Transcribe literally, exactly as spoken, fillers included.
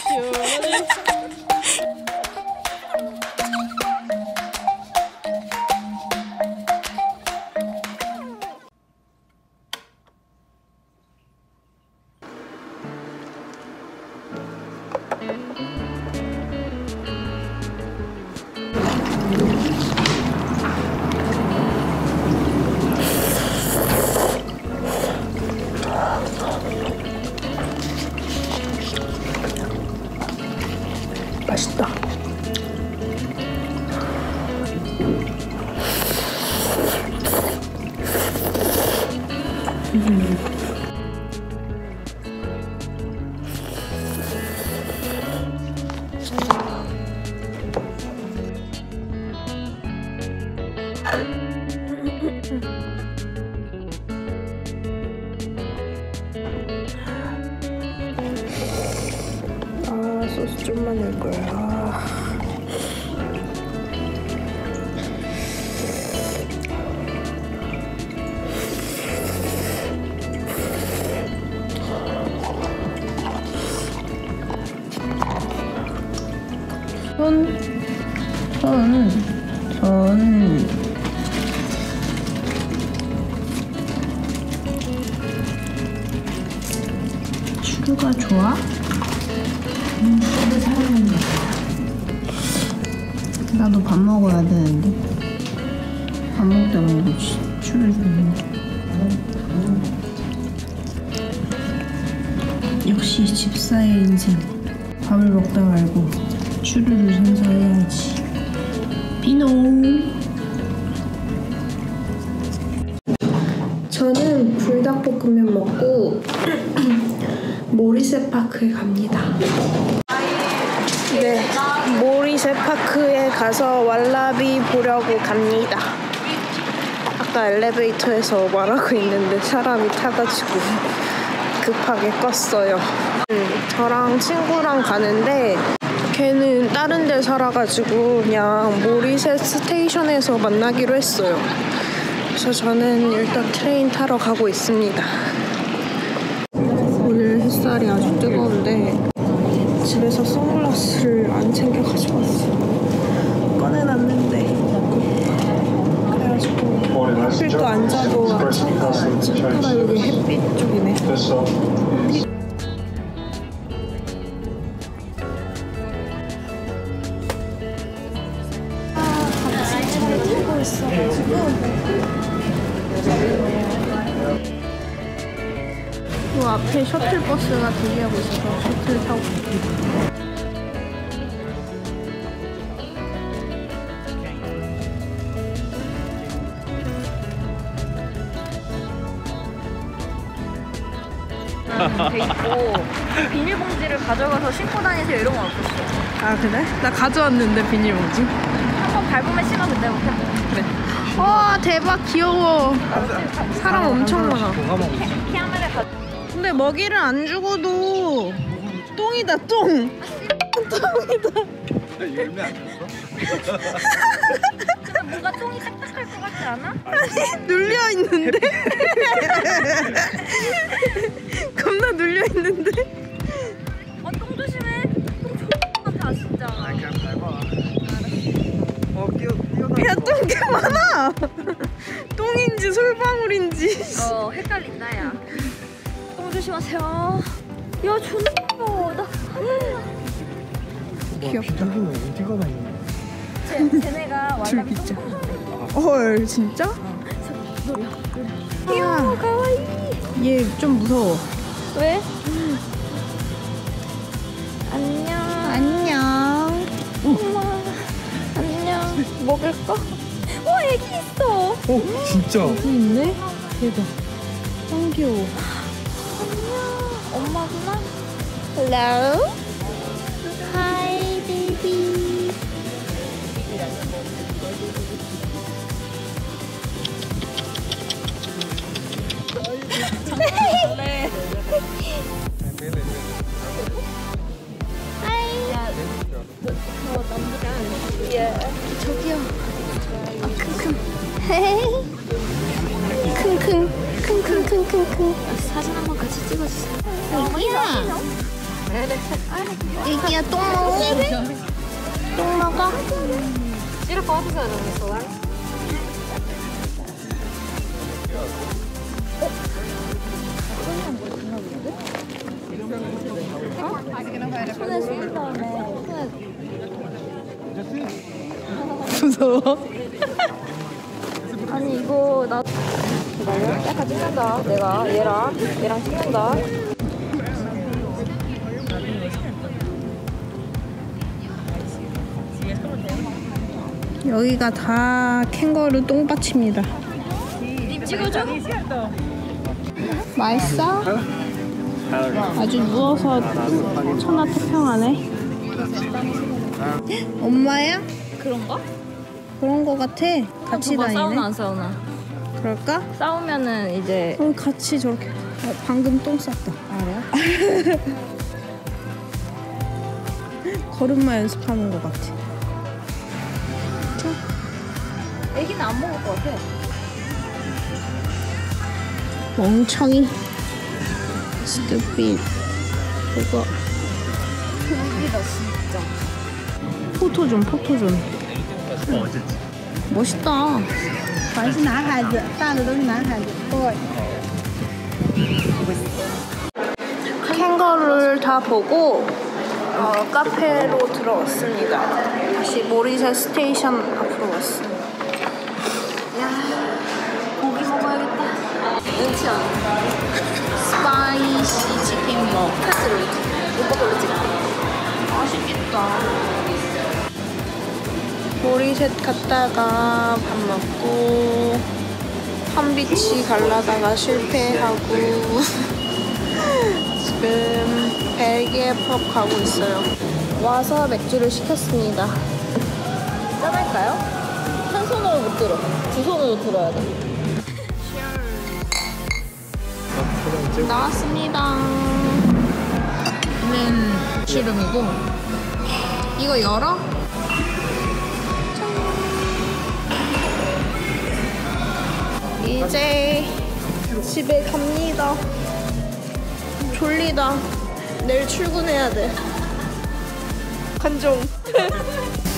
맛있다. 음. 아, 소스 좀만 넣을 거야. 아. 손, 손, 손. 추루가 좋아? 음, 추루 사랑한다. 나도 밥 먹어야 되는데. 밥 먹을 때 먹지. 추루 좋네. 역시 집사의 인생. 밥을 먹다 말고 추루를 선사해야지. 비노. 저는 불닭볶음면 먹고 모리셋 파크에 갑니다. 네, 모리셋 파크에 가서 왈라비 보려고 갑니다. 아까 엘리베이터에서 말하고 있는데 사람이 타가지고 급하게 껐어요. 음, 저랑 친구랑 가는데 걔는 다른 데 살아가지고 그냥 모리셋 스테이션에서 만나기로 했어요. 그래서 저는 일단 트레인 타러 가고 있습니다. 오늘 햇살이 아주 뜨거운데 집에서 선글라스를 안 챙겨 가져왔어요. 꺼내놨는데 그래가지고 하필 또 앉아도 생각보다 여기 햇빛 쪽이네. 있어가지고 그 앞에 셔틀버스가 대기하고 있어서 셔틀 타고 돼 있고 비닐봉지를 가져가서 신고 다니세요 이런 건 없었어. 아 그래? 나 가져왔는데 비닐봉지 한번 밟으면 신어 그때부터. 그래. 와 대박 귀여워. 사람 엄청 많아. 근데 먹이를 안 주고도 똥이다 똥. 똥이다. 열매 안 줬어? 근데 뭔가 똥이 딱딱할 것 같지 않아? 아니 눌려 있는데. 겁나 눌려 있는데. 아 똥 조심해. 똥 같아 진짜. 아 그냥 밟아. 어 뛰어 뛰어나. 야 똥 개 많아. 똥인지 솔방울인지. 어 헷갈린다 야. 똥 조심하세요. 야 존나 귀여워. 나 귀엽다. 어디가 다니는 쟤, 쟤네가 왈라비 줄기자. 똥 헐 진짜? 노려. 귀여워 가와이. 얘 좀 무서워. 왜? 안녕. 안녕. 엄마. 안녕. 먹을까? 와 애기 있어. 어 진짜. 여기 있네? 대박. 짱 귀여워. 안녕. 엄마구나. Hello. Hi baby. 장난해. 하이. 야, 너 남자. 예. 저기요. 아, 킁킁. 헤이. 킁킁. 킁킁킁킁킁. 사진 한번 같이 찍어주세요. 여기야. 애기야 똥 먹어? 똥 먹어? Tira fotos, Ana, no celular. 손에 쏘는 다음에 손에 무서워. 아니 이거 나 기다려. 약간 찍는다. 내가 얘랑 얘랑 찍는다. 여기가 다 캥거루 똥밭입니다. 님 찍어줘. 맛있어? 아주 누워서 천하태평하네. 엄마야? 그런가? 그런 거 같아. 같이 봐봐, 싸우나 다니네. 안 싸우나? 그럴까? 싸우면은 이제 어, 같이 저렇게. 어, 방금 똥 쌌다. 알아? 걸음마 연습하는 거 같아. 애기는 안 먹을 것 같아. 멍청이. 스투핏. 그거. 웃기다 진짜. 포토 좀, 포토 좀. 멋있다. 全是男孩子，大的都是男孩子。对。 캥거루를 다 보고 어, 카페로 들어왔습니다. 다시 모리셋 스테이션 앞으로 왔어. 고기 먹어야겠다. 눈치 안 나. 스파이시 치킨 먹. 카스로 오빠 걸로 찍어. 맛있겠다. 모리셋 갔다가 밥 먹고 팜비치 갈라다가 실패하고 지금 벨기에 펍 가고 있어요. 와서 맥주를 시켰습니다. 짠할까요? 한 손으로 못 들어. 두 손으로 들어야 돼. 나왔습니다. 이는 기름이고 이거 열어? 짠. 이제 집에 갑니다. 졸리다. 내일 출근해야 돼. 간종.